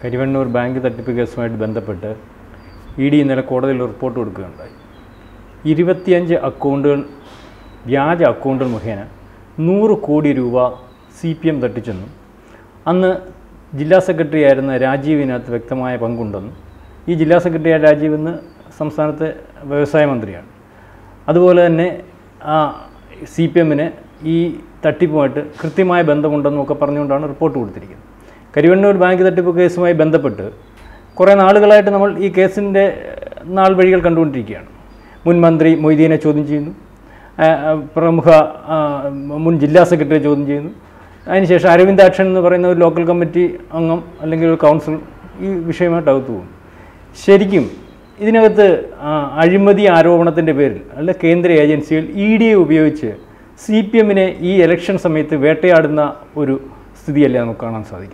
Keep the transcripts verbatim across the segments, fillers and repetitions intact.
Karivannur bank തട്ടിപ്പ് കേസുമായിട്ട് ബന്ധപ്പെട്ട് E D ഇന്നലെ കോടതിയിൽ റിപ്പോർട്ട് കൊടുക്കുകയുണ്ടായി. ഇരുപത്തിയഞ്ച് അക്കൗണ്ടുകൾ വ്യാജ അക്കൗണ്ടുകൾ മുഖേന നൂറ് കോടി രൂപ സി പി എം തട്ടിച്ചെന്നും അന്ന് ജില്ലാ സെക്രട്ടറി ആയിരുന്ന രാജീവിനകത്ത് വ്യക്തമായ പങ്കുണ്ടെന്നും ഈ ജില്ലാ സെക്രട്ടറി ആയ രാജീവ് ഇന്ന് സംസ്ഥാനത്തെ വ്യവസായ മന്ത്രിയാണ്. അതുപോലെ തന്നെ ആ സി പി എമ്മിന് ഈ തട്ടിപ്പുമായിട്ട് കൃത്യമായ ബന്ധമുണ്ടെന്നൊക്കെ പറഞ്ഞുകൊണ്ടാണ് റിപ്പോർട്ട് കൊടുത്തിരിക്കുന്നത്. കരിവണ്ണൂർ ബാങ്ക് തട്ടിപ്പ് കേസുമായി ബന്ധപ്പെട്ട് കുറേ നാളുകളായിട്ട് നമ്മൾ ഈ കേസിൻ്റെ നാൾ വഴികൾ കണ്ടുകൊണ്ടിരിക്കുകയാണ്. മുൻ മന്ത്രി മൊയ്തീനെ ചോദ്യം ചെയ്യുന്നു, പ്രമുഖ മുൻ ജില്ലാ സെക്രട്ടറി ചോദ്യം ചെയ്യുന്നു, അതിനുശേഷം അരവിന്ദാക്ഷൻ എന്ന് പറയുന്ന ഒരു ലോക്കൽ കമ്മിറ്റി അംഗം അല്ലെങ്കിൽ ഒരു കൗൺസിൽ ഈ വിഷയമായിട്ട് അകത്തു പോകും. ശരിക്കും ഇതിനകത്ത് അഴിമതി ആരോപണത്തിൻ്റെ പേരിൽ അല്ല കേന്ദ്ര ഏജൻസികൾ ഇ ഡിയെ ഉപയോഗിച്ച് സി പി എമ്മിനെ ഈ ഇലക്ഷൻ സമയത്ത് വേട്ടയാടുന്ന ഒരു സ്ഥിതിയല്ലേ നമുക്ക് കാണാൻ സാധിക്കും?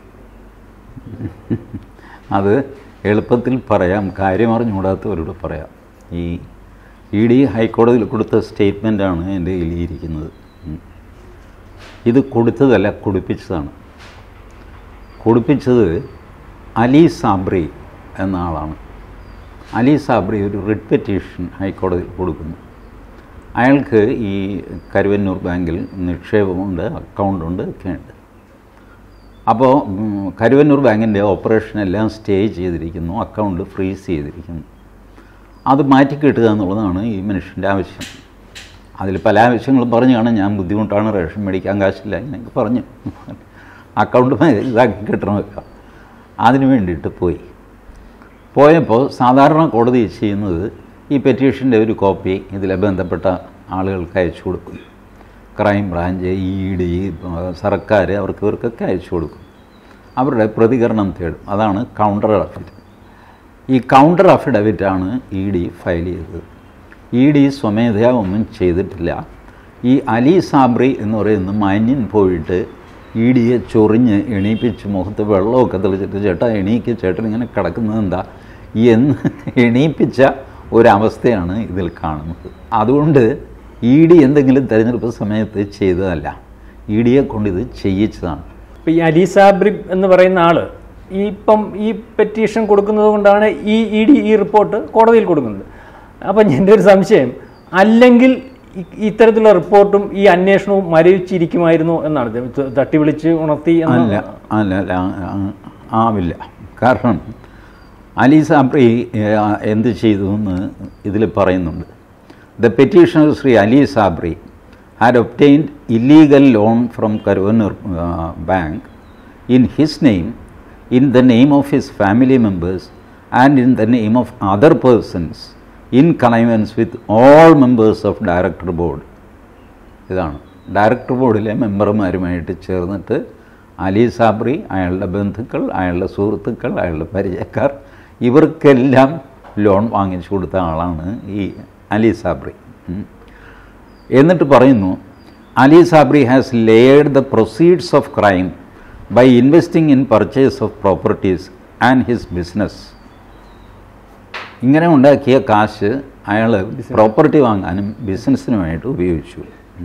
അത് എളുപ്പത്തിൽ പറയാം, കാര്യം അറിഞ്ഞുകൂടാത്തവരോട് പറയാം. ഈ ഇ ഡി ഹൈക്കോടതിയിൽ കൊടുത്ത സ്റ്റേറ്റ്മെൻറ്റാണ് എൻ്റെ കയ്യിലിരിക്കുന്നത്. ഇത് കൊടുത്തതല്ല, കൊടുപ്പിച്ചതാണ്. കൊടുപ്പിച്ചത് അലി സാബ്രി എന്ന ആളാണ്. അലി സാബ്രി ഒരു റിട്ട് പെറ്റീഷൻ ഹൈക്കോടതിയിൽ കൊടുക്കുന്നു. അയാൾക്ക് ഈ കരുവന്നൂർ ബാങ്കിൽ നിക്ഷേപമുണ്ട്, അക്കൗണ്ടുണ്ട്, ഒക്കെ ഉണ്ട്. അപ്പോൾ കരുവന്നൂർ ബാങ്കിൻ്റെ ഓപ്പറേഷൻ എല്ലാം സ്റ്റേ ചെയ്തിരിക്കുന്നു, അക്കൗണ്ട് ഫ്രീസ് ചെയ്തിരിക്കുന്നു. അത് മാറ്റിക്കിട്ടുക എന്നുള്ളതാണ് ഈ മനുഷ്യൻ്റെ ആവശ്യം. അതിൽ പല ആവശ്യങ്ങളും പറഞ്ഞു കാണാൻ ഞാൻ ബുദ്ധിമുട്ടാണ്, റേഷൻ മേടിക്കാൻ കാശില്ല എന്നൊക്കെ പറഞ്ഞു. അക്കൗണ്ട് ഇതാക്കി കിട്ടണമൊക്കെ അതിന് വേണ്ടിയിട്ട് പോയി. പോയപ്പോൾ സാധാരണ കോടതി ചെയ്യുന്നത് ഈ പെറ്റീഷൻ്റെ ഒരു കോപ്പി ഇതിലെ ബന്ധപ്പെട്ട ആളുകൾക്ക് അയച്ചു കൊടുക്കും. ക്രൈം ബ്രാഞ്ച്, ഇ ഡി, സർക്കാർ അവർക്ക് ഇവർക്കൊക്കെ അയച്ചു കൊടുക്കും. അവരുടെ പ്രതികരണം തേടും. അതാണ് കൗണ്ടർ അഫിഡവിറ്റ്. ഈ കൗണ്ടർ അഫിഡവിറ്റാണ് ഇ ഡി ഫയൽ ചെയ്തത്. ഇ ഡി സ്വമേധയാ ഒന്നും ചെയ്തിട്ടില്ല. ഈ അലി സാബ്രി എന്ന് പറയുന്ന മാന്യൻ പോയിട്ട് ഇ ഡിയെ ചൊറിഞ്ഞ് എണീപ്പിച്ച് മുഖത്ത് വെള്ളമൊക്കെ തെളിച്ചിട്ട് ചേട്ടാ എണീക്ക്, ചേട്ടൻ ഇങ്ങനെ കിടക്കുന്നത് എന്താ എന്ന് എണീപ്പിച്ച ഒരവസ്ഥയാണ് ഇതിൽ കാണുന്നത്. അതുകൊണ്ട് ഇ ഡി എന്തെങ്കിലും തെരഞ്ഞെടുപ്പ് സമയത്ത് ചെയ്തതല്ല, ഇ ഡിയെ കൊണ്ട് ഇത് ചെയ്യിച്ചതാണ്. ഇപ്പോൾ ഈ അലി സാബ്രി എന്ന് പറയുന്ന ആൾ ഈ ഇപ്പം ഈ പെറ്റീഷൻ കൊടുക്കുന്നത് കൊണ്ടാണ് ഈ ഇ ഡി ഈ റിപ്പോർട്ട് കോടതിയിൽ കൊടുക്കുന്നത്. അപ്പം എൻ്റെ ഒരു സംശയം, അല്ലെങ്കിൽ ഇത്തരത്തിലുള്ള റിപ്പോർട്ടും ഈ അന്വേഷണവും മരവിച്ചിരിക്കുമായിരുന്നു എന്നാണ്, തട്ടി വിളിച്ച് ഉണർത്തി അല്ല അല്ല അല്ല ആവില്ല. കാരണം അലി സാബ്രി എന്ത് ചെയ്തു എന്ന് ഇതിൽ പറയുന്നുണ്ട്. The petitioner Sri Ali Sabri had obtained illegal loan from Karvanur uh, Bank in his name, in the name of his family members and in the name of other persons in connivance with all members of director board. ഇതാണ് director ബോർഡിലെ മെമ്പർമാരുമായിട്ട് ചേർന്നിട്ട് അലി സാബ്രി, അയാളുടെ ബന്ധുക്കൾ, അയാളുടെ സുഹൃത്തുക്കൾ, അയാളുടെ പരിചയക്കാർ ഇവർക്കെല്ലാം ലോൺ വാങ്ങിച്ചു കൊടുത്ത ആളാണ് ഈ അലി സാബ്രി. എന്നിട്ട് പറയുന്നു, Ali Sabri has layered the proceeds of crime by investing in purchase of properties and his business. ഇങ്ങനെ ഉണ്ടാക്കിയ കാശ് അയാൾ പ്രോപ്പർട്ടി വാങ്ങാനും ബിസിനസ്സിനുമായിട്ട് ഉപയോഗിച്ചു.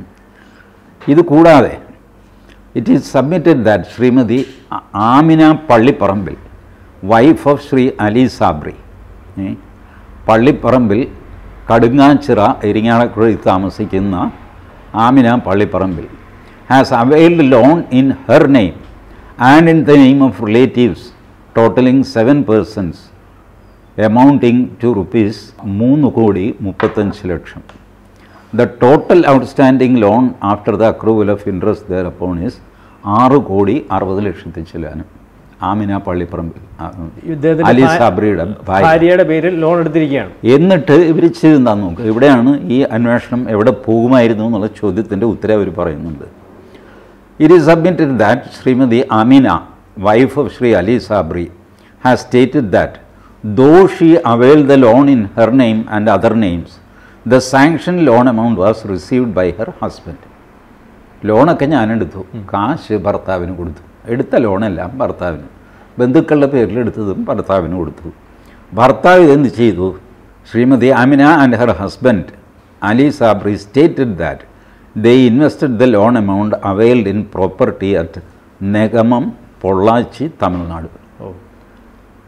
ഇത് കൂടാതെ it is submitted that Shrimati Amina Pallipparambil, wife of Shri Ali Sabri, Pallipparambil Kadungachira ഇരിങ്ങാലക്കുഴയിൽ താമസിക്കുന്ന Amina Pallipparambil, has availed loan in her name and in the name of relatives totalling seven persons amounting to rupees മൂന്ന് കോടി മുപ്പത്തഞ്ച് ലക്ഷം. The total outstanding loan after the accrual of interest thereupon is ആറ് കോടി അറുപത് ലക്ഷത്തി ചില്ലാനും. ആമിന പള്ളിപ്പറമ്പിൽ അലി സാബ്രിയുടെ ഭാര്യയുടെ പേരിൽ ലോൺ എടുത്തിരിക്കുകയാണ്. എന്നിട്ട് ഇവർ ചെയ്തെന്താ നോക്കുക. ഇവിടെയാണ് ഈ അന്വേഷണം എവിടെ പോകുമായിരുന്നു എന്നുള്ള ചോദ്യത്തിൻ്റെ ഉത്തരം അവർ പറയുന്നുണ്ട്. It is submitted that Shrimati Amina, wife of Shri Ali Sabri, has stated that though she avail the loan in her name and other names, the sanction loan amount was received by her husband. ലോണൊക്കെ ഞാനെടുത്തു, കാശ് ഭർത്താവിന് കൊടുത്തു. എടുത്ത ലോണെല്ലാം ഭർത്താവിന്, ബന്ധുക്കളുടെ പേരിൽ എടുത്തതും ഭർത്താവിന് കൊടുത്തു. ഭർത്താവ് ഇതെന്ത് ചെയ്തു? Shrimati Amina and her husband Ali Sabri stated that they invested the loan amount availed in property at Negamam, Pollachi, Tamil Nadu.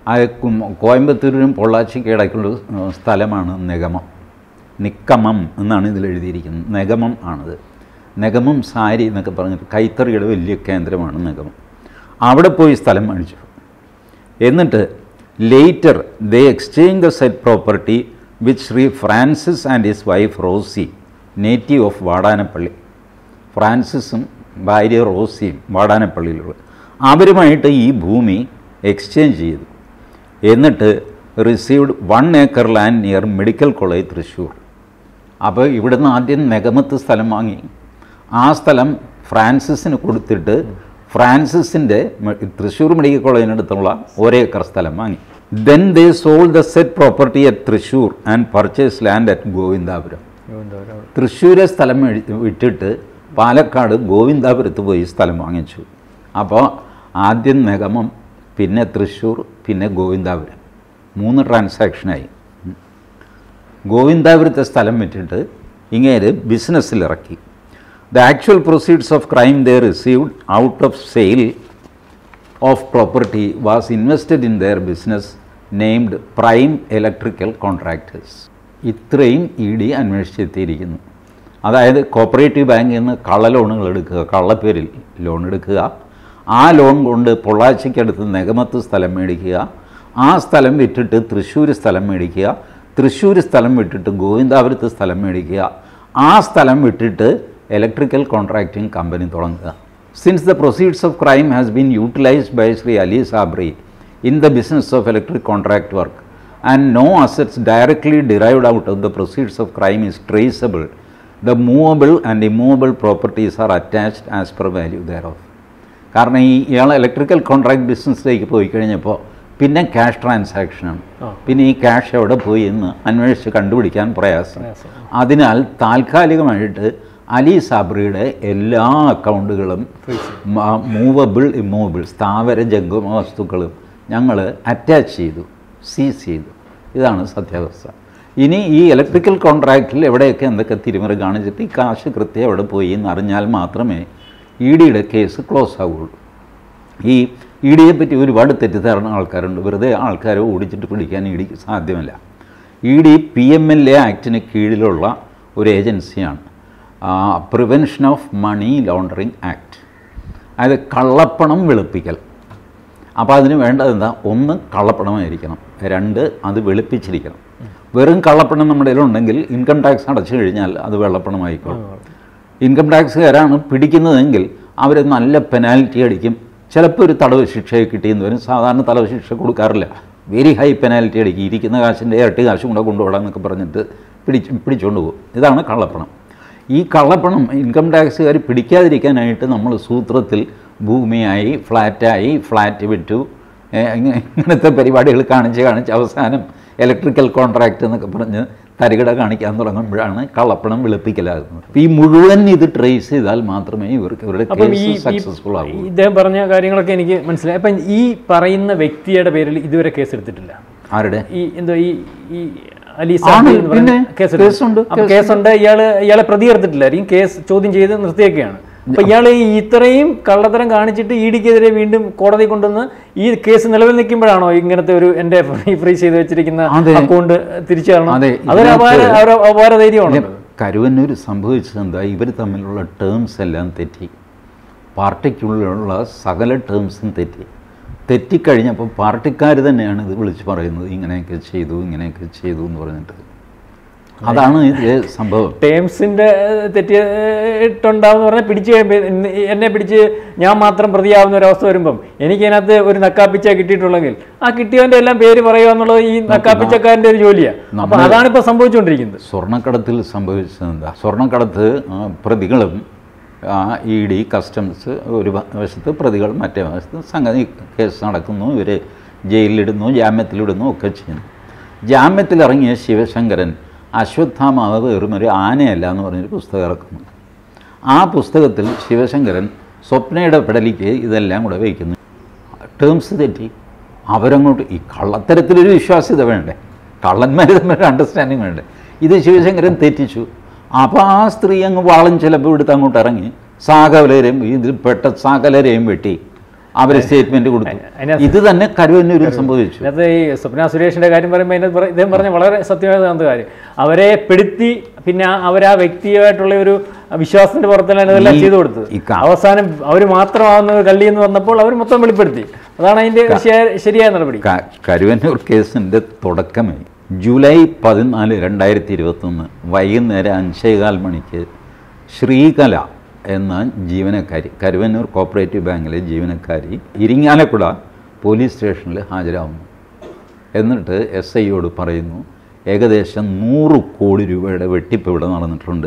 കോയമ്പത്തൂരിനും പൊള്ളാച്ചിക്ക് ഇടയ്ക്കുള്ള സ്ഥലമാണ് നെഗമം. നിക്കമം എന്നാണ് ഇതിൽ എഴുതിയിരിക്കുന്നത്. നെഗമം ആണിത്. നെഗമം സാരി എന്നൊക്കെ പറഞ്ഞിട്ട് കൈത്തറിയുടെ വലിയ കേന്ദ്രമാണ് നെഗമം. അവിടെ പോയി സ്ഥലം മേടിച്ചു. എന്നിട്ട് later they exchange the set property with Shri Francis and his wife Rosy, native of Vadanappally. ഫ്രാൻസിസും ഭാര്യ റോസിയും വാടാനപ്പള്ളിയിലുള്ള അവരുമായിട്ട് ഈ ഭൂമി എക്സ്ചേഞ്ച് ചെയ്തു. എന്നിട്ട് received one acre land near medical college Thrissur. അപ്പോൾ ഇവിടുന്ന് ആദ്യം നെഗമത്ത് സ്ഥലം വാങ്ങി. ആ സ്ഥലം ഫ്രാൻസിസിന് കൊടുത്തിട്ട് ഫ്രാൻസിസിൻ്റെ തൃശ്ശൂർ മെഡിക്കൽ കോളേജിനടുത്തുള്ള ഒരേക്കർ സ്ഥലം വാങ്ങി. Then they sold the set property at Thrissur and purchase land at Govindapuram. തൃശ്ശൂരെ സ്ഥലം വിട്ടിട്ട് പാലക്കാട് ഗോവിന്ദാപുരത്ത് പോയി സ്ഥലം വാങ്ങിച്ചു. അപ്പോൾ ആദ്യം നെഗമം, പിന്നെ തൃശ്ശൂർ, പിന്നെ ഗോവിന്ദാപുരം, മൂന്ന് ട്രാൻസാക്ഷനായി. ഗോവിന്ദാപുരത്തെ സ്ഥലം വിറ്റിട്ട് ഇങ്ങേര് ബിസിനസ്സിലിറക്കി. The actual proceeds of crime they received out of sale of property was invested in their business named prime electrical contractors. ഇത്രയും ഇ ഡി അന്വേഷിച്ചെത്തിയിരിക്കുന്നു. അതായത് കോപ്പറേറ്റീവ് ബാങ്കിൽ നിന്ന് കള്ള ലോണുകൾ എടുക്കുക, കള്ളപ്പേരിൽ ലോൺ എടുക്കുക, ആ ലോൺ കൊണ്ട് പൊള്ളാച്ചിക്കടുത്ത് നെഗമത്ത് സ്ഥലം മേടിക്കുക, ആ സ്ഥലം വിറ്റിട്ട് തൃശ്ശൂർ സ്ഥലം മേടിക്കുക, തൃശ്ശൂർ സ്ഥലം വിട്ടിട്ട് ഗോവിന്ദാപുരത്ത് സ്ഥലം മേടിക്കുക, ആ സ്ഥലം വിട്ടിട്ട് ഇലക്ട്രിക്കൽ കോൺട്രാക്റ്റിംഗ് കമ്പനി തുടങ്ങുക. Since the proceeds of crime has been utilised by Shri Ali Sabri in the business of electric contract work and no assets directly derived out of the proceeds of crime is traceable, the movable and immovable properties are attached as per value thereof. കാരണം ഈ ഇയാൾ electrical contract ബിസിനസ്സിലേക്ക് പോയി കഴിഞ്ഞപ്പോൾ പിന്നെ cash ട്രാൻസാക്ഷനാണ്. പിന്നെ ഈ cash എവിടെ പോയി എന്ന് അന്വേഷിച്ച് കണ്ടുപിടിക്കാൻ പ്രയാസം. അതിനാൽ താൽക്കാലികമായിട്ട് അലി സാബ്രിയുടെ എല്ലാ അക്കൗണ്ടുകളും മൂവബിൾ ഇമ്മൂവബിൾ സ്ഥാവര ജംഗമ വസ്തുക്കളും ഞങ്ങൾ അറ്റാച്ച് ചെയ്തു, സീസ് ചെയ്തു. ഇതാണ് സത്യാവസ്ഥ. ഇനി ഈ ഇലക്ട്രിക്കൽ കോൺട്രാക്റ്റിൽ എവിടെയൊക്കെ എന്തൊക്കെ തിരിമറി കാണിച്ചിട്ട് ഈ കാശ് കൃത്യം എവിടെ പോയി എന്ന് അറിഞ്ഞാൽ മാത്രമേ ഇ ഡിയുടെ കേസ് ക്ലോസ് ആവുകയുള്ളൂ. ഈ ഇ ഡിയെ പറ്റി ഒരുപാട് തെറ്റിദ്ധാരണ ആൾക്കാരുണ്ട്. വെറുതെ ആൾക്കാരെ ഓടിച്ചിട്ട് പിടിക്കാൻ ഇ ഡിക്ക് സാധ്യമല്ല. E D P M L A ആക്ടിന് കീഴിലുള്ള ഒരു ഏജൻസിയാണ്, prevention of money laundering act. അതായത് കള്ളപ്പണം വെളുപ്പിക്കൽ. അപ്പോൾ അതിന് വേണ്ടത് എന്താ? ഒന്ന് കള്ളപ്പണമായിരിക്കണം, രണ്ട് അത് വെളുപ്പിച്ചിരിക്കണം. വെറും കള്ളപ്പണം നമ്മുടെ കയ്യിലുണ്ടെങ്കിൽ ഇൻകം ടാക്സ് അടച്ചു കഴിഞ്ഞാൽ അത് വെള്ളപ്പണമായിക്കോളും. ഇൻകം ടാക്സുകാരാണ് പിടിക്കുന്നതെങ്കിൽ അവർ നല്ല പെനാൽറ്റി അടിക്കും. ചിലപ്പോൾ ഒരു തടവ് ശിക്ഷ കിട്ടിയെന്ന് വരും. സാധാരണ തടവ് ശിക്ഷ കൊടുക്കാറില്ല, വെരി ഹൈ പെനാൽറ്റി അടിക്കും. ഇരിക്കുന്ന കാശിൻ്റെ ഇരട്ടി കാശും കൂടെ കൊണ്ടുപോകാമെന്നൊക്കെ പറഞ്ഞിട്ട് പിടിച്ച് പിടിച്ചുകൊണ്ട് പോകും. ഇതാണ് കള്ളപ്പണം. ഈ കള്ളപ്പണം ഇൻകം ടാക്സുകാർ പിടിക്കാതിരിക്കാനായിട്ട് നമ്മൾ സൂത്രത്തിൽ ഭൂമിയായി, ഫ്ലാറ്റായി, ഫ്ലാറ്റ് വിറ്റു, ഇങ്ങനത്തെ പരിപാടികൾ കാണിച്ച് കാണിച്ച് അവസാനം ഇലക്ട്രിക്കൽ കോൺട്രാക്റ്റ് എന്നൊക്കെ പറഞ്ഞ് തരികിട കാണിക്കാൻ തുടങ്ങുമ്പോഴാണ് കള്ളപ്പണം വെളുപ്പിക്കലാകുന്നത്. അപ്പോൾ ഈ മുഴുവൻ ഇത് ട്രേസ് ചെയ്താൽ മാത്രമേ ഇവർക്ക് ഇവരുടെ കേസ് സക്സസ്ഫുൾ ആകൂ. ഇദ്ദേഹം പറഞ്ഞ കാര്യങ്ങളൊക്കെ എനിക്ക് മനസ്സിലായി. അപ്പം ഈ പറയുന്ന വ്യക്തിയുടെ പേരിൽ ഇതുവരെ കേസ് എടുത്തിട്ടില്ല. ആരുടെ? ഈ എന്തോ ഈ ഈ അലി സാബ്രി കേസുണ്ട്. കേസുണ്ട്. ഇയാള് ഇയാളെ പ്രതി ചേർത്തിട്ടില്ലായിരിക്കും, കേസ് ചോദ്യം ചെയ്ത് നിർത്തിയൊക്കെയാണ്. അപ്പൊ ഇയാൾ ഇത്രയും കള്ളത്തരം കാണിച്ചിട്ട് ഇ ഡിക്കെതിരെ വീണ്ടും കോടതി കൊണ്ടുവന്ന് ഈ കേസ് നിലവിൽ നിൽക്കുമ്പോഴാണോ ഇങ്ങനത്തെ ഒരു എന്റെ ഫ്രീസ് ചെയ്ത് വെച്ചിരിക്കുന്ന അക്കൗണ്ട് തിരിച്ചു തരണം? അതൊരു അപാര ധൈര്യമാണ്. കരുവന്നൂർ സംഭവിച്ചത് എന്താ? ഇവർ തമ്മിലുള്ള ടേംസ് എല്ലാം തെറ്റി. പാർട്ടിക്കുള്ളിലുള്ള സകല ടേംസും തെറ്റി. തെറ്റിക്കഴിഞ്ഞപ്പോൾ പാർട്ടിക്കാർ തന്നെയാണ് ഇത് വിളിച്ച് പറയുന്നത്, ഇങ്ങനെയൊക്കെ ചെയ്തു ഇങ്ങനെയൊക്കെ ചെയ്തു എന്ന് പറഞ്ഞിട്ട്. അതാണ് ഇത് സംഭവം. ടേംസിന്റെ തെറ്റിയിട്ടുണ്ടാവുമെന്ന് പറഞ്ഞാൽ പിടിച്ച് എന്നെ പിടിച്ച് ഞാൻ മാത്രം പ്രതിയാവുന്ന ഒരവസ്ഥ വരുമ്പം എനിക്ക് അതിനകത്ത് ഒരു നക്കാപ്പിച്ച കിട്ടിയിട്ടുള്ളെങ്കിൽ ആ കിട്ടിയവന്റെ എല്ലാം പേര് പറയുക എന്നുള്ളത് ഈ നക്കാപ്പിച്ചക്കാരൻ്റെ ഒരു ജോലിയാണ്. അപ്പം അതാണ് ഇപ്പോൾ സംഭവിച്ചുകൊണ്ടിരിക്കുന്നത്. സ്വർണ്ണക്കടത്തിൽ സംഭവിച്ചത് എന്താ? സ്വർണ്ണക്കടത്ത് പ്രതികളും ഇ ഡി, കസ്റ്റംസ് ഒരു വശത്ത്, പ്രതികൾ മറ്റേ വശത്ത്. സംഗതി കേസ് നടക്കുന്നു, ഇവർ ജയിലിലിടുന്നു, ജാമ്യത്തിലിടുന്നു ഒക്കെ ചെയ്യുന്നു. ജാമ്യത്തിലിറങ്ങിയ ശിവശങ്കരൻ അശ്വത്ഥാമാവ് വെറുമൊരു ആനയല്ല എന്ന് പറഞ്ഞൊരു പുസ്തകം ഇറക്കുന്നു. ആ പുസ്തകത്തിൽ ശിവശങ്കരൻ സ്വപ്നയുടെ പെടലിക്ക് ഇതെല്ലാം കൂടെ വയ്ക്കുന്നു. ടേംസ് തെറ്റി. അവരങ്ങോട്ട് ഈ കള്ളത്തരത്തിലൊരു വിശ്വാസ്യത വേണ്ടേ, കള്ളന്മാർ തമ്മിൽ അണ്ടർസ്റ്റാൻഡിങ് വേണ്ടേ. ഇത് ശിവശങ്കരൻ തെറ്റിച്ചു. അപ്പോൾ ആ സ്ത്രീ അങ്ങ് വാളും ചിലപ്പോൾ എടുത്ത് അങ്ങോട്ട് ഇറങ്ങി സകലരെയും ഇതിൽ പെട്ട സകലരെയും വെട്ടി അവർ സ്റ്റേറ്റ്മെന്റ് കൊടുത്തു. ഇത് തന്നെ കരുവന്നൂരിൽ സംഭവിച്ചു. അതിനകത്ത് ഈ സ്വപ്ന സുരേഷിന്റെ കാര്യം പറയുമ്പോൾ അതിനകത്ത് ഇദ്ദേഹം പറഞ്ഞ വളരെ സത്യമായത് കാര്യം, അവരെ പെടുത്തി പിന്നെ അവരാ വ്യക്തിയായിട്ടുള്ള ഒരു വിശ്വാസത്തിന്റെ പുറത്താണ് ഇതെല്ലാം ചെയ്തു കൊടുത്തത്. അവസാനം അവർ മാത്രമാകുന്ന കള്ളി എന്ന് വന്നപ്പോൾ അവർ മൊത്തം വെളിപ്പെടുത്തി. അതാണ് അതിന്റെ ശരിയായ നടപടി. കരുവന്നൂർ കേസിന്റെ തുടക്കമേ ജൂലൈ പതിനാല് രണ്ടായിരത്തി ഇരുപത്തി ഒന്ന് വൈകുന്നേരം അഞ്ചേകാൽ മണിക്ക് ശ്രീകല എന്ന ജീവനക്കാരി, കരുവന്നൂർ കോപ്പറേറ്റീവ് ബാങ്കിലെ ജീവനക്കാരി ഇരിങ്ങാലക്കുട പോലീസ് സ്റ്റേഷനിൽ ഹാജരാകുന്നു. എന്നിട്ട് എസ് ഐയോട് പറയുന്നു, ഏകദേശം നൂറ് കോടി രൂപയുടെ വെട്ടിപ്പ് ഇവിടെ നടന്നിട്ടുണ്ട്.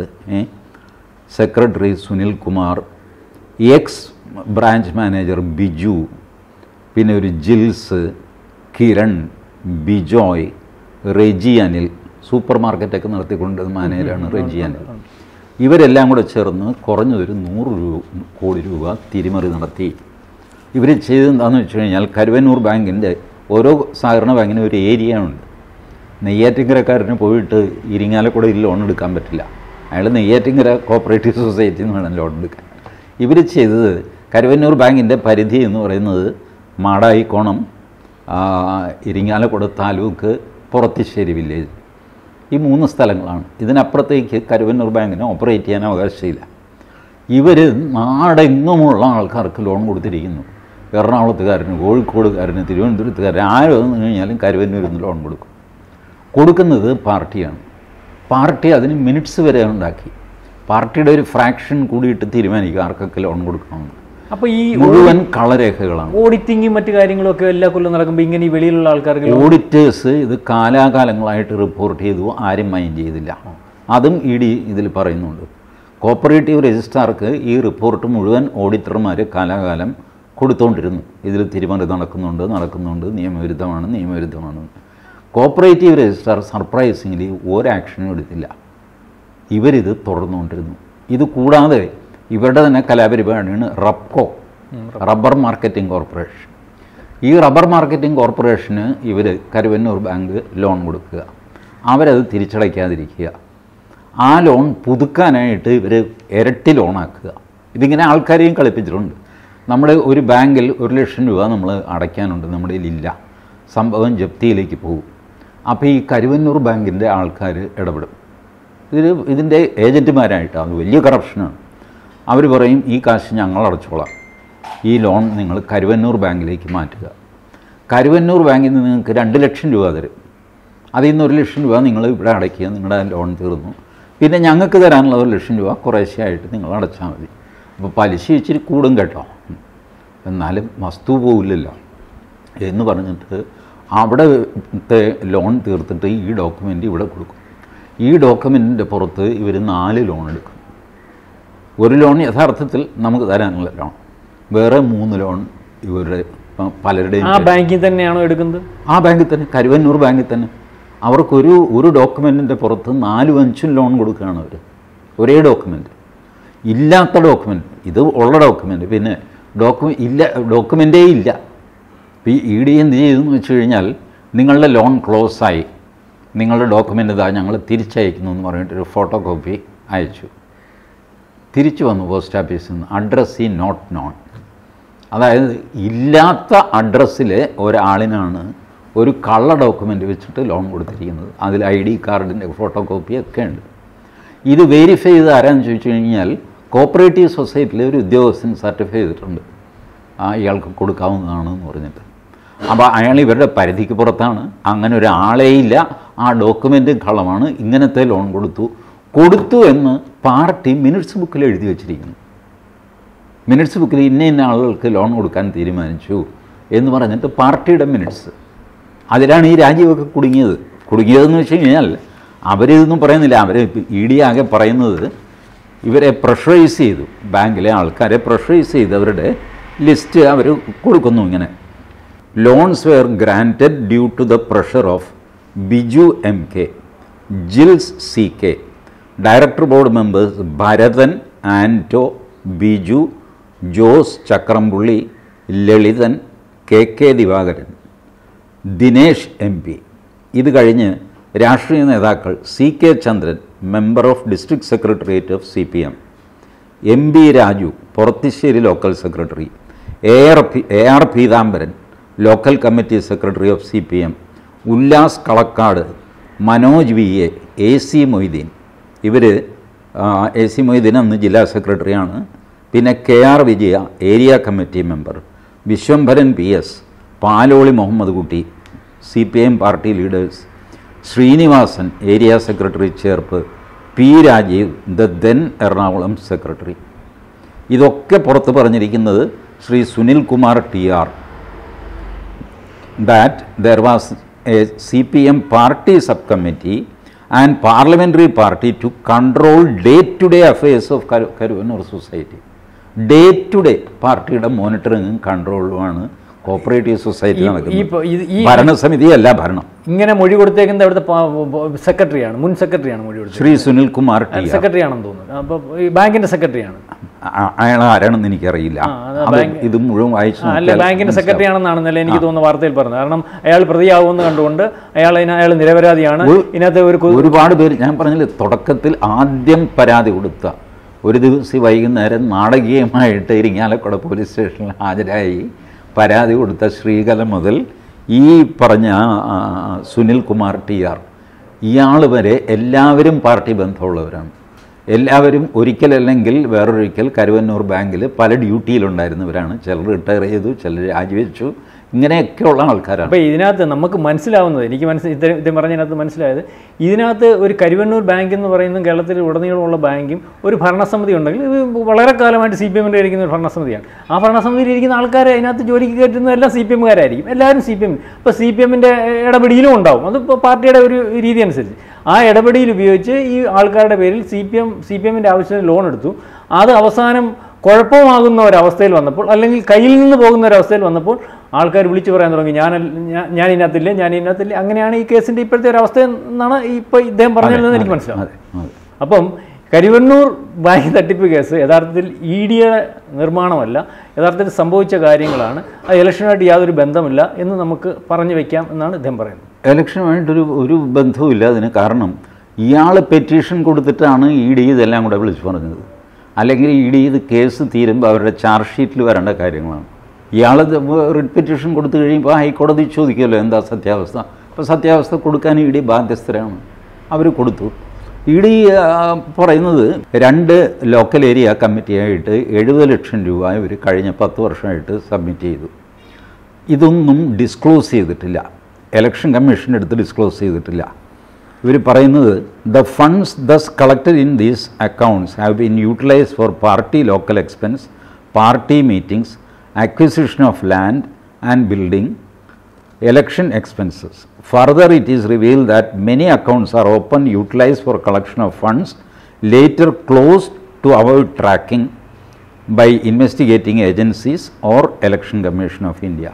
Secretary Sunil Kumar, ex branch manager Biju, പിന്നെ ഒരു ജിൽസ്, കിരൺ, ബിജോയ്, റെജി അനിൽ, സൂപ്പർ മാർക്കറ്റൊക്കെ നടത്തിക്കൊണ്ട് മാനേജറാണ് റെജി അനിൽ. ഇവരെല്ലാം കൂടെ ചേർന്ന് കുറഞ്ഞതൊരു നൂറ് രൂപ കോടി രൂപ തിരിമറി നടത്തി. ഇവർ ചെയ്തെന്താണെന്ന് വെച്ച് കഴിഞ്ഞാൽ കരുവന്നൂർ ബാങ്കിൻ്റെ ഓരോ സഹകരണ ബാങ്കിനും ഒരു ഏരിയ ഉണ്ട്. നെയ്യാറ്റിങ്കരക്കാരന് പോയിട്ട് ഇരിങ്ങാലക്കുടയിൽ ലോൺ എടുക്കാൻ പറ്റില്ല. അയാൾ നെയ്യാറ്റിങ്കര കോപ്പറേറ്റീവ് സൊസൈറ്റിയിൽ നിന്ന് വേണം ലോൺ എടുക്കാൻ. ഇവർ ചെയ്തത് കരുവന്നൂർ ബാങ്കിൻ്റെ പരിധി എന്ന് പറയുന്നത് മാടായിക്കോണം, ഇരിങ്ങാലക്കുട താലൂക്ക്, പുറത്തിശ്ശേരി വില്ലേജ്, ഈ മൂന്ന് സ്ഥലങ്ങളാണ്. ഇതിനപ്പുറത്തേക്ക് കരുവന്നൂർ ബാങ്കിന് ഓപ്പറേറ്റ് ചെയ്യാൻ അവകാശമില്ല. ഇവർ നാടെങ്ങുമുള്ള ആൾക്കാർക്ക് ലോൺ കൊടുത്തിരിക്കുന്നു. എറണാകുളത്തുകാരന്, കോഴിക്കോടുകാരന്, തിരുവനന്തപുരത്തുകാരന്, ആര് വന്നു കഴിഞ്ഞാലും കരുവന്നൂരിൽ നിന്ന് ലോൺ കൊടുക്കും. കൊടുക്കുന്നത് പാർട്ടിയാണ്. പാർട്ടി അതിന് മിനിറ്റ്സ് വരെ ഉണ്ടാക്കി. പാർട്ടിയുടെ ഒരു ഫ്രാക്ഷൻ കൂടിയിട്ട് തീരുമാനിക്കുക ആർക്കൊക്കെ ലോൺ കൊടുക്കണമെന്ന്. അപ്പോൾ ഈ മുഴുവൻ കളരേഖകളാണ്. ഓഡിറ്റിങ്ങും മറ്റു കാര്യങ്ങളൊക്കെ എല്ലാ കൊല്ലം നടക്കുമ്പോൾ ഇങ്ങനെ ഈ വെളിയിലുള്ള ആൾക്കാർക്ക് ഓഡിറ്റേഴ്സ് ഇത് കാലാകാലങ്ങളായിട്ട് റിപ്പോർട്ട് ചെയ്തു, ആരും മൈൻഡ് ചെയ്തില്ല. അതും ഇ ഡി ഇതിൽ പറയുന്നുണ്ട്. കോപ്പറേറ്റീവ് രജിസ്ട്രാർക്ക് ഈ റിപ്പോർട്ട് മുഴുവൻ ഓഡിറ്റർമാർ കാലാകാലം കൊടുത്തുകൊണ്ടിരുന്നു. ഇതിൽ തിരിമറി നടക്കുന്നുണ്ട് നടക്കുന്നുണ്ട് നിയമവിരുദ്ധമാണ് നിയമവിരുദ്ധമാണ്. കോപ്പറേറ്റീവ് രജിസ്ട്രാർ സർപ്രൈസിംഗ്ലി ഒരാക്ഷനും എടുത്തില്ല. ഇവരിത് തുടർന്നുകൊണ്ടിരുന്നു. ഇത് കൂടാതെ ഇവരുടെ തന്നെ കലാപരിപാടിയാണ് റബ്കോ, റബ്ബർ മാർക്കറ്റിംഗ് കോർപ്പറേഷൻ. ഈ റബ്ബർ മാർക്കറ്റിംഗ് കോർപ്പറേഷന് ഇവർ കരുവന്നൂർ ബാങ്ക് ലോൺ കൊടുക്കുക, അവരത് തിരിച്ചടയ്ക്കാതിരിക്കുക, ആ ലോൺ പുതുക്കാനായിട്ട് ഇവർ ഇരട്ടി ലോണാക്കുക. ഇതിങ്ങനെ ആൾക്കാരെയും കളിപ്പിച്ചിട്ടുണ്ട്. നമ്മുടെ ഒരു ബാങ്കിൽ ഒരു ലക്ഷം രൂപ നമ്മൾ അടയ്ക്കാനുണ്ട്, നമ്മുടെ കയ്യിലില്ല, സംഭവം ജപ്തിയിലേക്ക് പോകും. അപ്പോൾ ഈ കരുവന്നൂർ ബാങ്കിൻ്റെ ആൾക്കാർ ഇടപെടും. ഇത് ഇതിൻ്റെ ഏജൻറ്റുമാരായിട്ടാണ്. അത് വലിയ കറപ്ഷനാണ്. അവർ പറയും, ഈ കാശ് ഞങ്ങൾ അടച്ചോളാം, ഈ ലോൺ നിങ്ങൾ കരുവന്നൂർ ബാങ്കിലേക്ക് മാറ്റുക. കരുവന്നൂർ ബാങ്കിൽ നിന്ന് നിങ്ങൾക്ക് രണ്ട് ലക്ഷം രൂപ തരും. അതിൽ നിന്ന് ഒരു ലക്ഷം രൂപ നിങ്ങൾ ഇവിടെ അടയ്ക്കുക, നിങ്ങളുടെ ലോൺ തീർന്നു. പിന്നെ ഞങ്ങൾക്ക് തരാനുള്ള ഒരു ലക്ഷം രൂപ കുറേശ്ശെയായിട്ട് നിങ്ങൾ അടച്ചാൽ മതി. അപ്പോൾ പലിശ ഇച്ചിരി കൂടും കേട്ടോ, എന്നാലും വസ്തു പോവില്ലല്ലോ എന്ന് പറഞ്ഞിട്ട് അവിടുത്തെ ലോൺ തീർത്തിട്ട് ഈ ഡോക്യുമെൻ്റ് ഇവിടെ കൊടുക്കും. ഈ ഡോക്യുമെൻറ്റിൻ്റെ പുറത്ത് ഇവർ നാല് ലോൺ എടുക്കും. ഒരു ലോൺ യഥാർത്ഥത്തിൽ നമുക്ക് തരാനുള്ള ലോൺ, വേറെ മൂന്ന് ലോൺ ഇവരുടെ പലരുടെയും ആ ബാങ്കിൽ തന്നെയാണോ എടുക്കുന്നത്? ആ ബാങ്കിൽ തന്നെ, കരുവന്നൂർ ബാങ്കിൽ തന്നെ. അവർക്കൊരു ഒരു ഡോക്യുമെൻറ്റിൻ്റെ പുറത്ത് നാലും അഞ്ചും ലോൺ കൊടുക്കുകയാണ് അവർ, ഒരേ ഡോക്യുമെൻറ്റ്. ഇല്ലാത്ത ഡോക്യുമെൻറ്റ്, ഇത് ഉള്ള ഡോക്യുമെൻറ്റ്, പിന്നെ ഡോക്യുമെൻ്റ് ഇല്ല, ഡോക്യുമെൻ്റേ ഇല്ല. ഇപ്പോൾ ഈ ഇ ഡി എന്ത് ചെയ്തെന്ന് വെച്ച് കഴിഞ്ഞാൽ, നിങ്ങളുടെ ലോൺ ക്ലോസായി, നിങ്ങളുടെ ഡോക്യുമെൻ്റ് ഇതാ ഞങ്ങൾ തിരിച്ചയക്കുന്നു എന്ന് പറഞ്ഞിട്ടൊരു ഫോട്ടോ കോപ്പി അയച്ചു. തിരിച്ചു വന്നു പോസ്റ്റ് ഓഫീസിൽ നിന്ന്, അഡ്രസ് ഈ നോട്ട് നോൺ. അതായത് ഇല്ലാത്ത അഡ്രസ്സിലെ ഒരാളിനാണ് ഒരു കള്ള ഡോക്യുമെൻ്റ് വെച്ചിട്ട് ലോൺ കൊടുത്തിരിക്കുന്നത്. അതിൽ ഐ ഡി കാർഡിൻ്റെ ഫോട്ടോ കോപ്പിയൊക്കെ ഉണ്ട്. ഇത് വെരിഫൈ ചെയ്ത് ആരാന്ന് ചോദിച്ചു കഴിഞ്ഞാൽ കോപ്പറേറ്റീവ് സൊസൈറ്റിയിലെ ഒരു ഉദ്യോഗസ്ഥൻ സർട്ടിഫൈ ചെയ്തിട്ടുണ്ട്, ആ ഇയാൾക്ക് കൊടുക്കാവുന്നതാണെന്ന് പറഞ്ഞിട്ട്. അപ്പോൾ അയാൾ ഇവരുടെ പരിധിക്ക് പുറത്താണ്, അങ്ങനെ ഒരാളേയില്ല, ആ ഡോക്യുമെൻ്റ് കള്ളമാണ്, ഇങ്ങനത്തെ ലോൺ കൊടുത്തു കൊടുത്തു എന്ന് പാർട്ടി മിനിറ്റ്സ് ബുക്കിൽ എഴുതി വച്ചിരിക്കുന്നു. മിനിറ്റ്സ് ബുക്കിൽ ഇന്ന ഇന്ന ആളുകൾക്ക് ലോൺ കൊടുക്കാൻ തീരുമാനിച്ചു എന്ന് പറഞ്ഞിട്ട് പാർട്ടിയുടെ മിനിറ്റ്സ്. അതിലാണ് ഈ രാജ്യമൊക്കെ കുടുങ്ങിയത്. കുടുങ്ങിയതെന്ന് വെച്ച് കഴിഞ്ഞാൽ അവരിതൊന്നും പറയുന്നില്ല. അവർ ഇ ഡി ആകെ പറയുന്നത് ഇവരെ പ്രഷറൈസ് ചെയ്തു, ബാങ്കിലെ ആൾക്കാരെ പ്രഷറൈസ് ചെയ്ത് അവരുടെ ലിസ്റ്റ് അവർ കൊടുക്കുന്നു. ഇങ്ങനെ loans were granted due to the pressure of Biju M K, Jils C K, director board members Bharathan, Anto, Biju, Jose Chakrampully, Lalithan, K K Divakaran, Dinesh M P. ഇത് കഴിഞ്ഞ് രാഷ്ട്രീയ നേതാക്കൾ C K Chandran, member of district secretariat of C P M, M B Raju, Purathissery local secretary, A R P A R Peethambaran, local committee secretary of C P M, Ullas Kalakkad, Manoj V A, A C Moideen. ഇവർ A C Moideen അന്ന് ജില്ലാ സെക്രട്ടറിയാണ്. പിന്നെ K R Vijaya, area committee member, Vishwambharan P S, Paloli Muhammed Kutty, C P M party leaders, Srinivasan, area secretary Cherpu, P Rajeev, the then Ernakulam secretary. ഇതൊക്കെ പുറത്ത് പറഞ്ഞിരിക്കുന്നത് Shri Sunil Kumar T R, that there was a C P M party sub committee and parliamentary party to control day to day affairs of Karuvannur society. Day to day പാർട്ടിയുടെ മോണിറ്ററിങ്ങും കൺട്രോളുമാണ് cooperative society നടക്കുന്നത്. ഭരണസമിതിയല്ല ഭരണം. ഇങ്ങനെ മൊഴി കൊടുത്തേക്കുന്നത് അവിടുത്തെ സെക്രട്ടറിയാണ്, മുൻ സെക്രട്ടറിയാണ് മൊഴി കൊടുത്തത്. Shri Sunil Kumar T R secretary ആണെന്ന് തോന്നുന്നു. അപ്പോൾ ഈ ബാങ്കിന്റെ സെക്രട്ടറിയാണ്. അയാൾ ആരാണെന്ന് എനിക്കറിയില്ല. ഇത് മുഴുവൻ വായിച്ചു. അല്ല, ബാങ്കിന്റെ സെക്രട്ടറി ആണെന്നാണെന്നല്ലേ എനിക്ക് തോന്നുന്ന വാർത്തയിൽ പറഞ്ഞത്. കാരണം അയാൾ പ്രതിയാവുമെന്ന് കണ്ടുകൊണ്ട് അയാൾ അയാൾ നിരപരാധിയാണ്. ഇതിനകത്ത് ഒരു ഒരുപാട് പേര്, ഞാൻ പറഞ്ഞില്ലേ തുടക്കത്തിൽ ആദ്യം പരാതി കൊടുത്ത ഒരു ദിവസം വൈകുന്നേരം നാടകീയമായിട്ട് ഇരിങ്ങാലക്കുട പോലീസ് സ്റ്റേഷനിൽ ഹാജരായി പരാതി കൊടുത്ത ശ്രീകല മുതൽ ഈ പറഞ്ഞ സുനിൽ കുമാർ ടി ആർ, ഇയാൾ വരെ എല്ലാവരും പാർട്ടി ബന്ധമുള്ളവരാണ്. എല്ലാവരും ഒരിക്കലല്ലെങ്കിൽ വേറൊരിക്കൽ കരുവന്നൂർ ബാങ്കിൽ പല ഡ്യൂട്ടിയിലുണ്ടായിരുന്നവരാണ്. ചിലർ റിട്ടയർ ചെയ്തു, ചിലർ രാജിവെച്ചു, ഇങ്ങനെയൊക്കെയുള്ള ആൾക്കാരാണ്. അപ്പോൾ ഇതിനകത്ത് നമുക്ക് മനസ്സിലാവുന്നത്, എനിക്ക് മനസ്സിൽ ഇദ്ദേഹം ഇദ്ദേഹം പറഞ്ഞതിനകത്ത് മനസ്സിലായത്, ഇതിനകത്ത് ഒരു കരുവന്നൂർ ബാങ്ക് എന്ന് പറയുന്നത് കേരളത്തിൽ ഉടനീളമുള്ള ബാങ്കും ഒരു ഭരണസമിതി ഉണ്ടെങ്കിൽ ഇത് വളരെ കാലമായിട്ട് സി പി എമ്മിൻ്റെ ഇരിക്കുന്ന ഒരു ഭരണസമിതിയാണ്. ആ ഭരണസമിതിയിൽ ഇരിക്കുന്ന ആൾക്കാരെ അതിനകത്ത് ജോലിക്ക് കയറ്റുന്നതെല്ലാം സി പി എമ്മുകാരായിരിക്കും. എല്ലാവരും സി പി എം. ഇപ്പോൾ സി പി എമ്മിൻ്റെ ഇടപെടിയിലും ഉണ്ടാവും. അതിപ്പോൾ പാർട്ടിയുടെ ഒരു രീതി അനുസരിച്ച് ആ ഇടപെടിയിൽ ഉപയോഗിച്ച് ഈ ആൾക്കാരുടെ പേരിൽ C P M C P എമ്മിൻ്റെ ആവശ്യത്തിന് ലോൺ എടുത്തു. അത് അവസാനം കുഴപ്പമാകുന്ന ഒരവസ്ഥയിൽ വന്നപ്പോൾ, അല്ലെങ്കിൽ കയ്യിൽ നിന്ന് പോകുന്ന ഒരവസ്ഥയിൽ വന്നപ്പോൾ ആൾക്കാർ വിളിച്ചു പറയാൻ തുടങ്ങി, ഞാൻ ഞാൻ ഇതിനകത്തില്ല ഞാൻ ഇതിനകത്തില്ല അങ്ങനെയാണ് ഈ കേസിൻ്റെ ഇപ്പോഴത്തെ ഒരു അവസ്ഥ എന്നാണ് ഇപ്പോൾ ഇദ്ദേഹം പറഞ്ഞതെന്ന് എനിക്ക് മനസ്സിലാവും. അപ്പം കരുവന്നൂർ ബാങ്ക് തട്ടിപ്പ് കേസ് യഥാർത്ഥത്തിൽ ഇ ഡിയുടെ നിർമ്മാണമല്ല, യഥാർത്ഥത്തിൽ സംഭവിച്ച കാര്യങ്ങളാണ്. അത് ഇലക്ഷനുമായിട്ട് യാതൊരു ബന്ധമില്ല എന്ന് നമുക്ക് പറഞ്ഞു വയ്ക്കാം എന്നാണ് ഇദ്ദേഹം പറയുന്നത്. ഇലക്ഷനുമായിട്ടൊരു ഒരു ബന്ധവുമില്ല അതിന്. കാരണം ഇയാൾ പെറ്റീഷൻ കൊടുത്തിട്ടാണ് ഇ ഡി ഇതെല്ലാം കൂടെ വിളിച്ചു പറഞ്ഞത്. അല്ലെങ്കിൽ ഇ ഡി ഇത് കേസ് തീരുമ്പോൾ അവരുടെ ചാർജ് ഷീറ്റിൽ വരേണ്ട കാര്യങ്ങളാണ്. ഇയാൾ റിട്ട് പെറ്റീഷൻ കൊടുത്തു കഴിയുമ്പോൾ ഹൈക്കോടതി ചോദിക്കുമല്ലോ എന്താ സത്യാവസ്ഥ. അപ്പോൾ സത്യാവസ്ഥ കൊടുക്കാൻ ഇ ഡി ബാധ്യസ്ഥരാണ്. അവർ കൊടുത്തു. ഇ ഡി പറയുന്നത് രണ്ട് ലോക്കൽ ഏരിയ കമ്മിറ്റിയായിട്ട് എഴുപത് ലക്ഷം രൂപ ഇവർ കഴിഞ്ഞ പത്ത് വർഷമായിട്ട് സബ്മിറ്റ് ചെയ്തു. ഇതൊന്നും ഡിസ്ക്ലോസ് ചെയ്തിട്ടില്ല. ഇലക്ഷൻ കമ്മീഷൻ്റെ അടുത്ത് ഡിസ്ക്ലോസ് ചെയ്തിട്ടില്ല. ഇവർ പറയുന്നത് the funds thus collected in these accounts have been utilised for party local expense, party meetings, acquisition of land and building, election expenses. Further, it is revealed that many accounts are open utilized for collection of funds, later closed to avoid tracking by investigating agencies or Election Commission of India.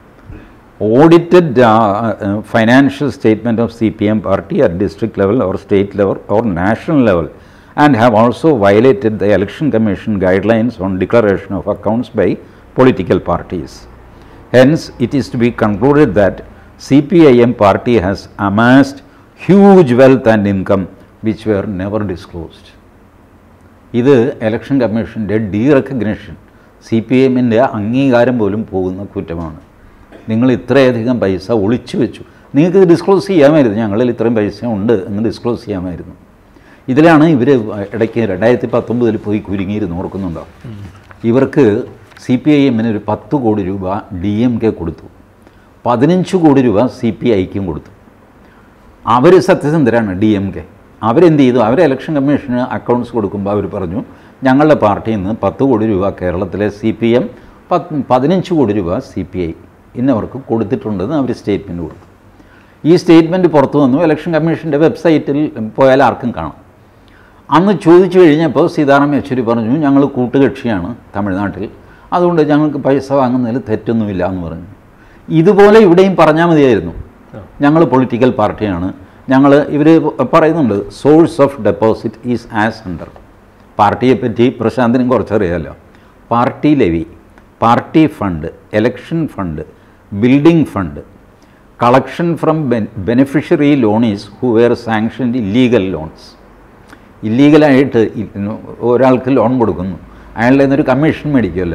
Audited uh, uh, financial statement of C P M party at district level or state level or national level, and have also violated the Election Commission guidelines on declaration of accounts by political parties. Hence, it is to be concluded that C P I M party has amassed huge wealth and income which were never disclosed. ഇത് election കമ്മീഷൻ്റെ derecognition, C P എമ്മിൻ്റെ അംഗീകാരം പോലും പോകുന്ന കുറ്റമാണ്. നിങ്ങൾ ഇത്രയധികം പൈസ ഒളിച്ചു വെച്ചു, നിങ്ങൾക്ക് ഇത് ഡിസ്ക്ലോസ് ചെയ്യാമായിരുന്നു. ഞങ്ങളിൽ ഇത്രയും പൈസ ഉണ്ട് എന്ന് ഡിസ്ക്ലോസ് ചെയ്യാമായിരുന്നു. ഇതിലാണ് ഇവർ ഇടയ്ക്ക് രണ്ടായിരത്തി പത്തൊമ്പതിൽ പോയി കുരുങ്ങിയിരുന്നു, ഓർക്കുന്നുണ്ടോ? ഇവർക്ക് സി പി ഐ എമ്മിന് ഒരു പത്ത് കോടി രൂപ ഡി എം കെ കൊടുത്തു, പതിനഞ്ച് കോടി രൂപ സി പി ഐക്കും കൊടുത്തു. അവർ സത്യസന്ധരാണ് ഡി എം കെ. അവരെന്ത് ചെയ്തു? അവർ ഇലക്ഷൻ കമ്മീഷന് അക്കൗണ്ട്സ് കൊടുക്കുമ്പോൾ അവർ പറഞ്ഞു ഞങ്ങളുടെ പാർട്ടിയിൽ നിന്ന് പത്ത് കോടി രൂപ കേരളത്തിലെ സി പി എം, പത്ത് പതിനഞ്ച് കോടി രൂപ സി പി ഐ ഇന്നവർക്ക് കൊടുത്തിട്ടുണ്ടെന്ന് അവർ സ്റ്റേറ്റ്മെൻറ്റ് കൊടുത്തു. ഈ സ്റ്റേറ്റ്മെൻറ്റ് പുറത്തു വന്നു. ഇലക്ഷൻ കമ്മീഷൻ്റെ വെബ്സൈറ്റിൽ പോയാൽ ആർക്കും കാണാം. അന്ന് ചോദിച്ചു കഴിഞ്ഞപ്പോൾ സീതാറാം യെച്ചൂരി പറഞ്ഞു ഞങ്ങൾ കൂട്ടുകക്ഷിയാണ് തമിഴ്നാട്ടിൽ, അതുകൊണ്ട് ഞങ്ങൾക്ക് പൈസ വാങ്ങുന്നതിൽ തെറ്റൊന്നുമില്ല എന്ന് പറഞ്ഞു. ഇതുപോലെ ഇവിടെയും പറഞ്ഞാൽ മതിയായിരുന്നു, ഞങ്ങൾ പൊളിറ്റിക്കൽ പാർട്ടിയാണ്. ഞങ്ങൾ ഇവർ പറയുന്നുണ്ട് source of deposit is as under. പാർട്ടിയെപ്പറ്റി പ്രശാന്തിനും കുറച്ചറിയാമല്ലോ. Party levy, party fund, election fund, building fund, collection from beneficiary loanees who were sanctioned illegal loans. ഇല്ലീഗലായിട്ട് ഒരാൾക്ക് ലോൺ കൊടുക്കുന്നു, അയാളുടെ നിന്നൊരു കമ്മീഷൻ മേടിക്കുമല്ലോ,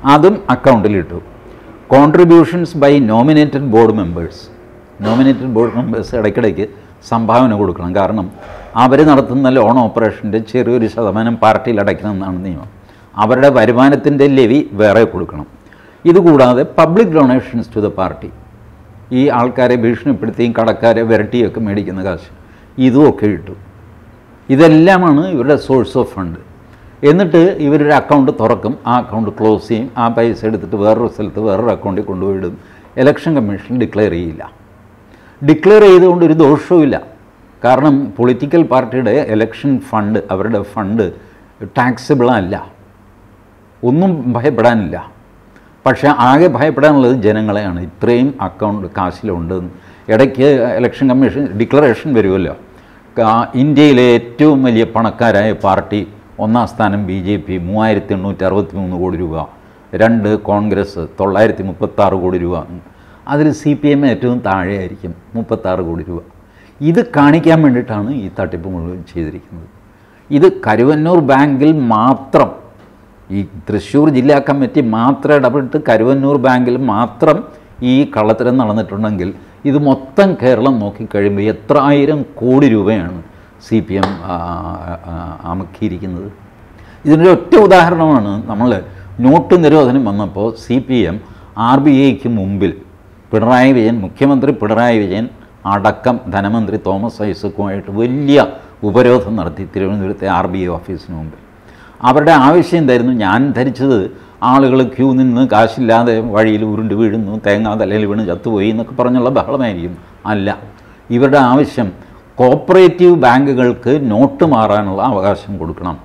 അതും അക്കൗണ്ടിലിട്ടു. Contributions by nominated board members, nominated board members ഇടയ്ക്കിടയ്ക്ക് സംഭാവന കൊടുക്കണം. കാരണം അവർ നടത്തുന്ന ലോൺ ഓപ്പറേഷൻ്റെ ചെറിയൊരു ശതമാനം പാർട്ടിയിൽ അടയ്ക്കണമെന്നാണ് നിയമം. അവരുടെ വരുമാനത്തിൻ്റെ ലെവി വേറെ കൊടുക്കണം. ഇതുകൂടാതെ public donations to the party, ഈ ആൾക്കാരെ ഭീഷണിപ്പെടുത്തിയും കടക്കാരെ വിരട്ടിയൊക്കെ മേടിക്കുന്ന കാശ്, ഇതുമൊക്കെ ഇട്ടു. ഇതെല്ലാമാണ് ഇവരുടെ സോഴ്സ് ഓഫ് ഫണ്ട്. എന്നിട്ട് ഇവരുടെ അക്കൗണ്ട് തുറക്കും, ആ അക്കൗണ്ട് ക്ലോസ് ചെയ്യും, ആ പൈസ എടുത്തിട്ട് വേറൊരു സ്ഥലത്ത് വേറൊരു അക്കൗണ്ടിൽ കൊണ്ടുപോയിടും. ഇലക്ഷൻ കമ്മീഷൻ ഡിക്ലെയർ ചെയ്യില്ല. ഡിക്ലെയർ ചെയ്തുകൊണ്ട് ഒരു ദോഷവുമില്ല. കാരണം പൊളിറ്റിക്കൽ പാർട്ടിയുടെ ഇലക്ഷൻ ഫണ്ട്, അവരുടെ ഫണ്ട് ടാക്സബിളല്ല, ഒന്നും ഭയപ്പെടാനില്ല. പക്ഷേ ആകെ ഭയപ്പെടാനുള്ളത് ജനങ്ങളെയാണ്. ഇത്രയും അക്കൗണ്ട് കാശിലുണ്ടെന്ന് ഇടയ്ക്ക് ഇലക്ഷൻ കമ്മീഷൻ ഡിക്ലറേഷൻ വരുമല്ലോ. ഇന്ത്യയിലെ ഏറ്റവും വലിയ പണക്കാരായ പാർട്ടി ഒന്നാം സ്ഥാനം ബി ജെ പി മൂവായിരത്തി എണ്ണൂറ്റി അറുപത്തി മൂന്ന് കോടി രൂപ, രണ്ട് കോൺഗ്രസ് തൊള്ളായിരത്തി മുപ്പത്താറ് കോടി രൂപ, അതിൽ സി പി എം ഏറ്റവും താഴെയായിരിക്കും മുപ്പത്താറ് കോടി രൂപ. ഇത് കാണിക്കാൻ വേണ്ടിയിട്ടാണ് ഈ തട്ടിപ്പ് മുഴുവൻ ചെയ്തിരിക്കുന്നത്. ഇത് കരുവന്നൂർ ബാങ്കിൽ മാത്രം, ഈ തൃശ്ശൂർ ജില്ലാ കമ്മിറ്റി മാത്രം ഇടപെട്ട് കരുവന്നൂർ ബാങ്കിൽ മാത്രം ഈ കള്ളത്തരം നടന്നിട്ടുണ്ടെങ്കിൽ ഇത് മൊത്തം കേരളം നോക്കിക്കഴിയുമ്പോൾ എത്ര ആയിരം കോടി രൂപയാണ് സി പി എം അമക്കിയിരിക്കുന്നത്. ഇതിൻ്റെ ഒറ്റ ഉദാഹരണമാണ്, നമ്മൾ നോട്ട് നിരോധനം വന്നപ്പോൾ C P M R B ഐക്ക് മുമ്പിൽ പിണറായി വിജയൻ, മുഖ്യമന്ത്രി പിണറായി വിജയൻ അടക്കം ധനമന്ത്രി തോമസ് ഐസക്കുമായിട്ട് വലിയ ഉപരോധം നടത്തി തിരുവനന്തപുരത്തെ ആർ ബി ഐ ഓഫീസിന് മുമ്പിൽ. അവരുടെ ആവശ്യം എന്തായിരുന്നു? ഞാൻ ധരിച്ചത് ആളുകൾ ക്യൂ നിന്ന് കാശില്ലാതെ വഴിയിൽ ഉരുണ്ട് വീഴുന്നു, തേങ്ങാ തലയിൽ വീണ് ചത്തുപോയി എന്നൊക്കെ പറഞ്ഞുള്ള ബഹളമായിരിക്കും. അല്ല, ഇവരുടെ ആവശ്യം കോപ്പറേറ്റീവ് ബാങ്കുകൾക്ക് നോട്ട് മാറാനുള്ള അവകാശം കൊടുക്കണം.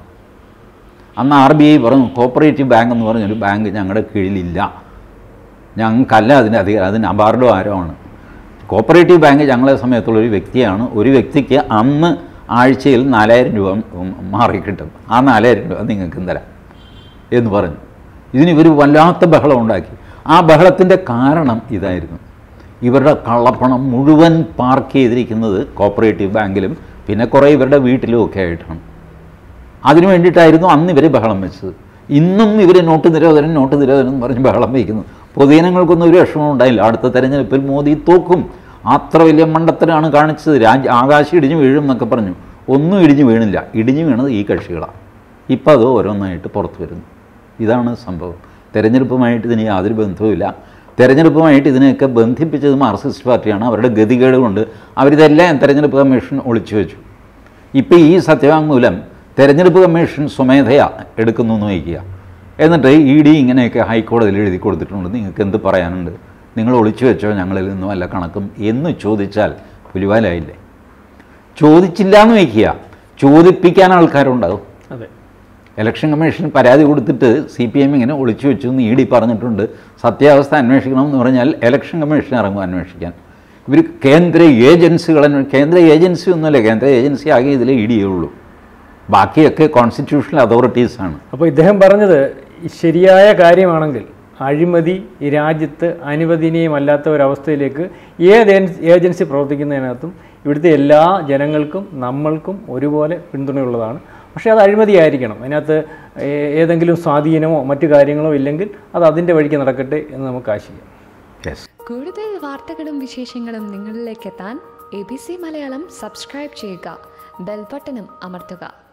അന്ന് ആർ ബി ഐ പറഞ്ഞു, കോപ്പറേറ്റീവ് ബാങ്ക് എന്ന് പറഞ്ഞൊരു ബാങ്ക് ഞങ്ങളുടെ കീഴിലില്ല, ഞങ്ങൾക്കല്ല അതിന് അധികം, അതിന് അപാർഡോ ആരമാണ്. കോപ്പറേറ്റീവ് ബാങ്ക് ഞങ്ങളെ സമയത്തുള്ളൊരു വ്യക്തിയാണ്. ഒരു വ്യക്തിക്ക് അന്ന് ആഴ്ചയിൽ നാലായിരം രൂപ മാറിക്കിട്ടും, ആ നാലായിരം രൂപ നിങ്ങൾക്ക് തരാം എന്ന് പറഞ്ഞു. ഇതിന് ഇവർ വല്ലാത്ത ബഹളം ഉണ്ടാക്കി. ആ ബഹളത്തിൻ്റെ കാരണം ഇതായിരുന്നു, ഇവരുടെ കള്ളപ്പണം മുഴുവൻ പാർക്ക് ചെയ്തിരിക്കുന്നത് കോപ്പറേറ്റീവ് ബാങ്കിലും പിന്നെ കുറേ ഇവരുടെ വീട്ടിലും ഒക്കെ ആയിട്ടാണ്. അതിനു വേണ്ടിയിട്ടായിരുന്നു അന്ന് ഇവർ ബഹളം വെച്ചത്. ഇന്നും ഇവർ നോട്ട് നിരോധനം നോട്ട് നിരോധനം എന്ന് പറഞ്ഞ് ബഹളം വയ്ക്കുന്നു. പൊതുജനങ്ങൾക്കൊന്നും ഒരു വിഷമം ഉണ്ടായില്ല. അടുത്ത തെരഞ്ഞെടുപ്പിൽ മോദി തോക്കും, അത്ര വലിയ മണ്ടത്തരാണ് കാണിച്ചത്, രാജ്യ ആകാശം ഇടിഞ്ഞു വീഴും എന്നൊക്കെ പറഞ്ഞു. ഒന്നും ഇടിഞ്ഞു വീണില്ല. ഇടിഞ്ഞു വീണത് ഈ കക്ഷികളാണ്. ഇപ്പോൾ അത് ഓരോന്നായിട്ട് പുറത്തു വരുന്നു. ഇതാണ് സംഭവം. തെരഞ്ഞെടുപ്പുമായിട്ട് ഇതിന് യാതൊരു ബന്ധവുമില്ല. തെരഞ്ഞെടുപ്പുമായിട്ട് ഇതിനെയൊക്കെ ബന്ധിപ്പിച്ചത് മാർക്സിസ്റ്റ് പാർട്ടിയാണ്. അവരുടെ ഗതികേട് കൊണ്ട് അവരിതെല്ലാം തെരഞ്ഞെടുപ്പ് കമ്മീഷൻ ഒളിച്ചു വെച്ചു. ഇപ്പോൾ ഈ സത്യവാങ്മൂലം തെരഞ്ഞെടുപ്പ് കമ്മീഷൻ സ്വമേധയാ എടുക്കുന്നു എന്ന് വയ്ക്കുക. എന്നിട്ട് ഇ ഡി ഇങ്ങനെയൊക്കെ ഹൈക്കോടതിയിൽ എഴുതി കൊടുത്തിട്ടുണ്ട്, നിങ്ങൾക്ക് എന്ത് പറയാനുണ്ട്, നിങ്ങൾ ഒളിച്ചു വെച്ചോ ഞങ്ങളിൽ നിന്നും വല്ല കണക്കും എന്ന് ചോദിച്ചാൽ പുലിവാലായില്ലേ? ചോദിച്ചില്ല എന്ന് വയ്ക്കുക, ചോദിപ്പിക്കാൻ ആൾക്കാരുണ്ടാകും. അതെ, ഇലക്ഷൻ കമ്മീഷന് പരാതി കൊടുത്തിട്ട് സി പി എം ഇങ്ങനെ ഒളിച്ചു വെച്ചു എന്ന് ഇ ഡി പറഞ്ഞിട്ടുണ്ട്, സത്യാവസ്ഥ അന്വേഷിക്കണം എന്ന് പറഞ്ഞാൽ ഇലക്ഷൻ കമ്മീഷൻ ഇറങ്ങും അന്വേഷിക്കാൻ. ഇവർ കേന്ദ്ര ഏജൻസികൾ, കേന്ദ്ര ഏജൻസി ഒന്നുമല്ല, കേന്ദ്ര ഏജൻസി ആകെ ഇതിലേ ഇ ഡിയേ ഉള്ളൂ, ബാക്കിയൊക്കെ കോൺസ്റ്റിറ്റ്യൂഷണൽ അതോറിറ്റീസാണ്. അപ്പോൾ ഇദ്ദേഹം പറഞ്ഞത് ശരിയായ കാര്യമാണെങ്കിൽ അഴിമതി ഈ രാജ്യത്ത് അനുവദനീയമല്ലാത്ത ഒരവസ്ഥയിലേക്ക് ഏത് ഏജൻസി പ്രവർത്തിക്കുന്നതിനകത്തും ഇവിടുത്തെ എല്ലാ ജനങ്ങൾക്കും നമ്മൾക്കും ഒരുപോലെ പിന്തുണയുള്ളതാണ്. പക്ഷേ അത് അഴിമതിയായിരിക്കണം, അതിനകത്ത് ഏതെങ്കിലും സ്വാധീനമോ മറ്റു കാര്യങ്ങളോ ഇല്ലെങ്കിൽ അത് അതിൻ്റെ വഴിക്ക് നടക്കട്ടെ എന്ന് നമുക്ക് ആശിക്കാം. കൂടുതൽ വാർത്തകളും വിശേഷങ്ങളും നിങ്ങളിലേക്ക് എത്താൻ A B C Malayalam subscribe ചെയ്യുക, ബെൽ ബട്ടണും അമർത്തുക.